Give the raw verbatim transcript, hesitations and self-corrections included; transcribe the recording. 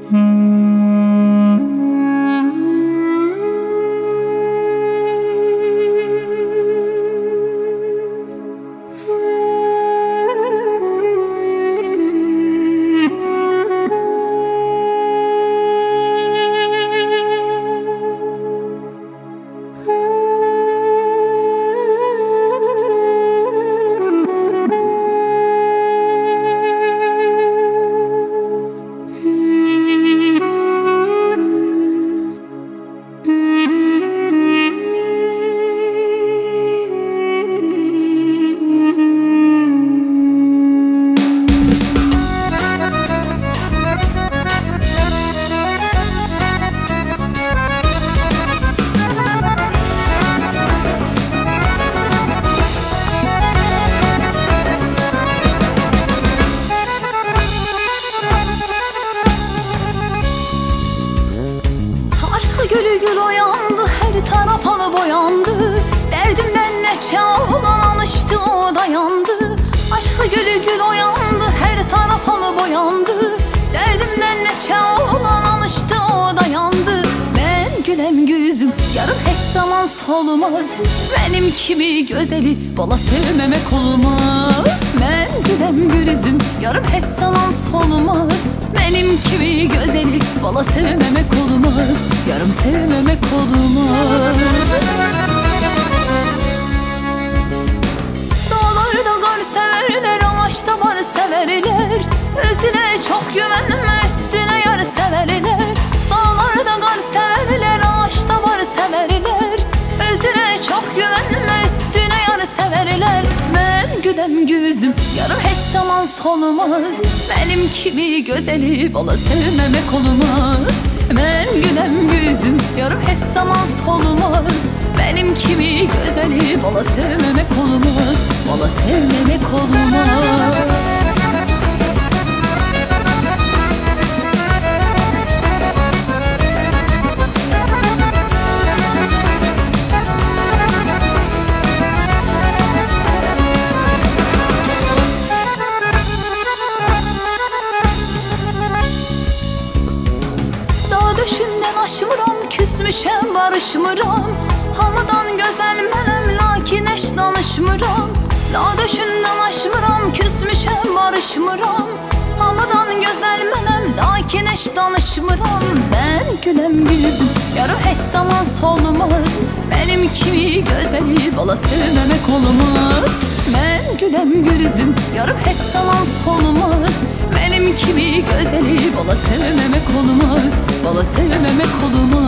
Gülü gül oyandı, her taraf alı boyandı. Derdimden neçe oğlan alıştı, o dayandı. Aşkı gülü gül oyandı, her taraf alı boyandı. Derdimden neçe oğlan alıştı, o dayandı. Ben gülem gözüm, yarım hiç zaman solmaz. Benim kimi gözeli bala sevmemek olmaz. Ben gülem gözüm, yarım hiç zaman solmaz. Benim kimi gözeli bala sevmemek olmaz. Yarım sevmemek olmaz. Dağlarda kar severler, ağaçta var severler. Özüne çok güvenme, üstüne yar severler. Dağlarda kar severler, ağaçta var severler. Özüne çok güvenme, üstüne yar severler. Ben gülem gözüm, yarım hiç zaman solmaz. Benim kimi gözeli bala sevmemek olmaz. Ben gülem gözüm, yarım hiç zaman solmaz. Benim kimi gözeli bala sevmemek olmaz. Bala sevmemek olmaz. Düşünden aşmıram, küsmüşem barışmıram. Hamıdan güzel menem, lakin eş danışmıram. La düşünden aşmıram, küsmüşem barışmıram. Hamıdan güzel menem, lakin eş danışmıram. Ben gülem gözüm, yarım hiç zaman solmaz. Benim kimi gözeli bala sevmemek olmaz. Ben gülem gözüm, yarım hiç zaman solmaz. Benim kimi gözeli bala sevmemek olmaz. Bala sevmemek olmaz.